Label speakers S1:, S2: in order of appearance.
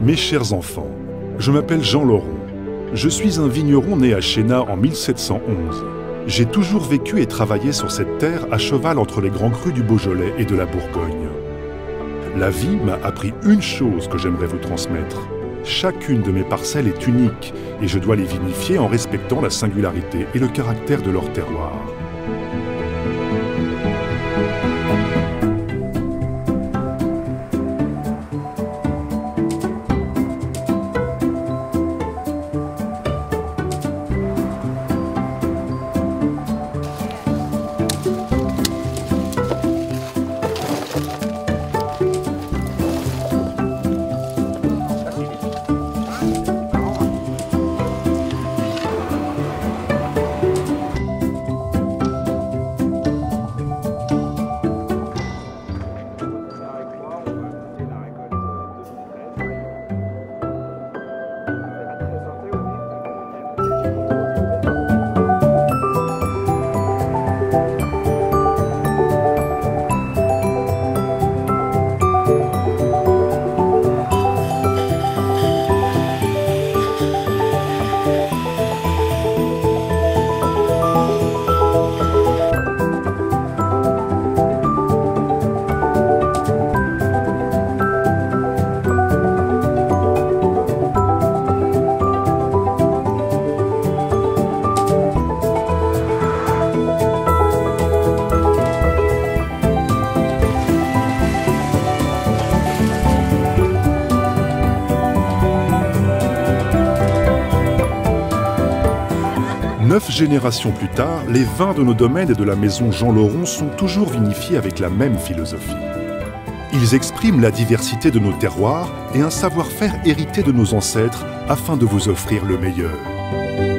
S1: Mes chers enfants, je m'appelle Jean Lauron. Je suis un vigneron né à Chénat en 1711. J'ai toujours vécu et travaillé sur cette terre à cheval entre les grands crus du Beaujolais et de la Bourgogne. La vie m'a appris une chose que j'aimerais vous transmettre. Chacune de mes parcelles est unique et je dois les vinifier en respectant la singularité et le caractère de leur terroir. Neuf générations plus tard, les vins de nos domaines et de la maison Jean Lauron sont toujours vinifiés avec la même philosophie. Ils expriment la diversité de nos terroirs et un savoir-faire hérité de nos ancêtres afin de vous offrir le meilleur.